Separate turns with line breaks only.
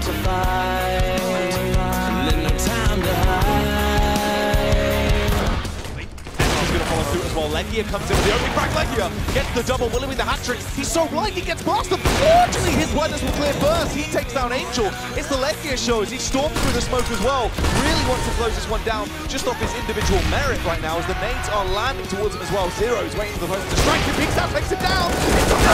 to fight. No time to hide.
He's going to follow through as well. Legia comes in with the opening frag. Legia gets the double. Willow with the hat-trick. He's so blind, he gets past him. Fortunately, his blindness will clear first. He takes down Angel. It's the Legia show as he storms through the smoke as well. Really wants to close this one down just off his individual merit right now as the nades are landing towards him as well. Zero is waiting for the opponent to strike him. Peeks out, takes him down. It's